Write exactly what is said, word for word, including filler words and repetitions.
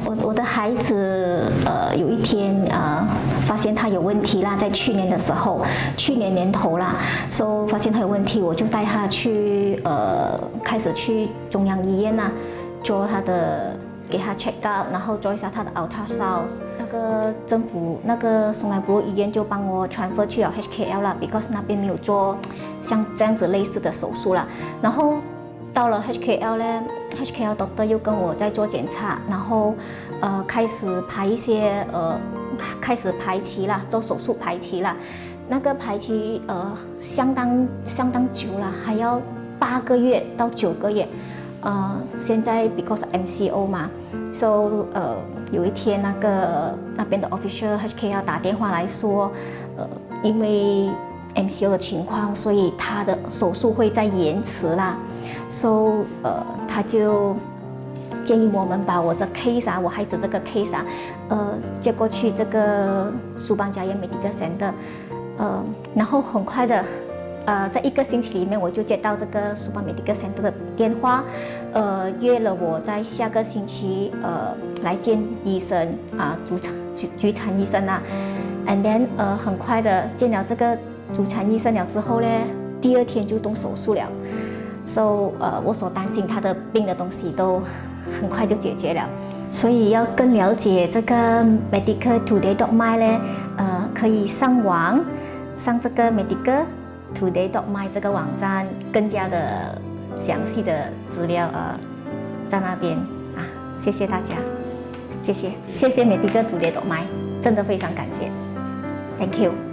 我我的孩子呃有一天呃发现他有问题啦，在去年的时候，去年年头啦，所以发现他有问题，我就带他去呃开始去中央医院啦，做他的给他 check out， 然后做一下他的 ultrasound。那个政府那个松莱部医院就帮我 transfer 去了 H K L 啦 ，because 那边没有做像这样子类似的手术啦，然后。到了 H K L 呢 ，H K L doctor 又跟我在做检查，然后呃开始排一些呃开始排期啦，做手术排期啦。那个排期呃相当相当久啦，还要八个月到九个月。呃，现在 because M C O 嘛 ，so 呃有一天那个那边的 official H K L 打电话来说，呃因为 M C O 的情况，所以他的手术会再延迟啦。So 呃，他就建议我们把我的 case 啊，我孩子这个 case 啊，呃，接过去这个苏邦家园 Medical Center， 呃，然后很快的，呃，在一个星期里面我就接到这个苏邦 Medical Center 的电话，呃，约了我在下个星期呃来见医生啊，主产局局产医生啊 ，and then 呃很快的见了这个主产医生了之后呢，第二天就动手术了。So 呃，我所担心他的病的东西都很快就解决了，所以要更了解这个 Medicaltoday dot my 呢，呃，可以上网上这个 Medicaltoday dot my 这个网站，更加的详细的资料呃在那边啊，谢谢大家，谢谢谢谢 Medicaltoday dot my， 真的非常感谢 ，Thank you。